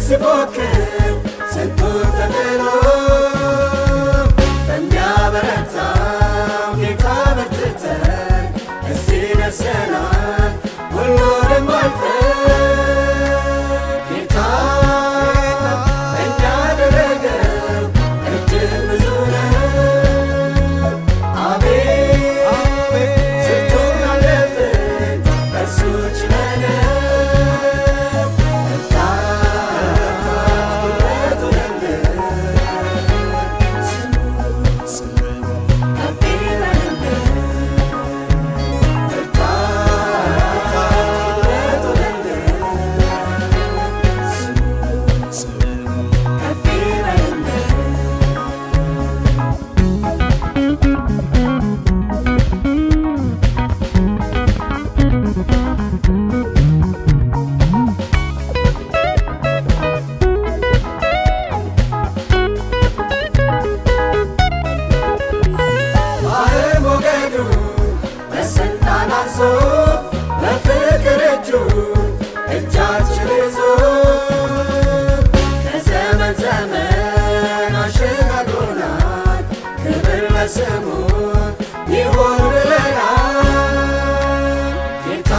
ሲፎክር ስንቱ ተጥሎ በሚያበረታው ጌታ በርትተን እዚህ ደርሰናል ሁሉንም አልፈን ጌታ እኛ ያደረገው እጅግ ብዙ ነው አቤት ስንቱን አለፍን በእርሱ ችለን በፍቅር እጁ እጃችን ይዞ ከዘመን ዘመን አሸጋግሮናል ክብር ለስሙ ይሁን ብለናል ጌታ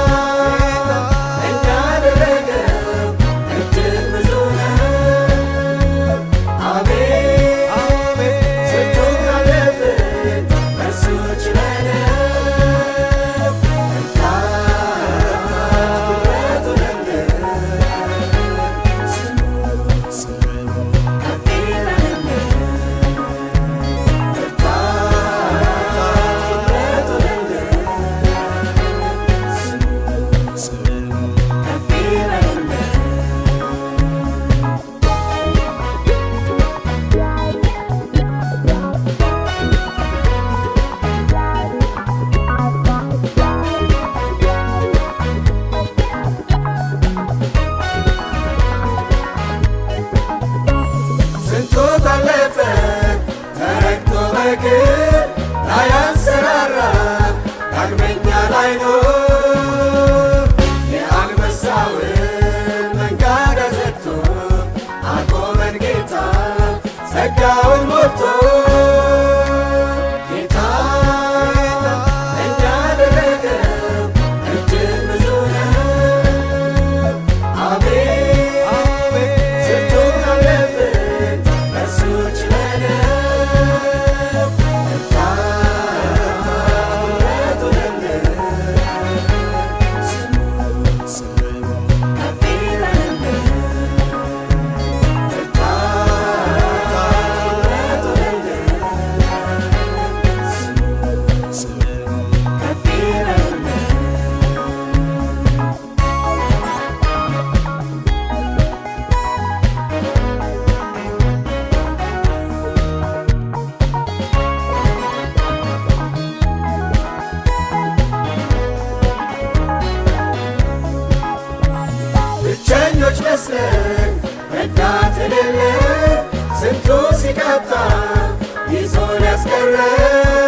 እኛ ያደረገው እጅግ ብዙ ነው አቤት ስንቱን አለፍን በእርሱ ችለን ላያንሰራራ ዳግመኛ ላይኖር የአንበሳውን መንጋጋ ዘግቶ አቆመን ጌታ ጸጋውን ሞልቶ ጌታ እኛ ያደረገው እጅግ ብዙ ነው አቤት ስንቱን አለፍን በእርሱ ችለን ብቸኞች መስለን ረዳት የሌለን ስንቱ ሲቀጣ ይዞን ያስቀረን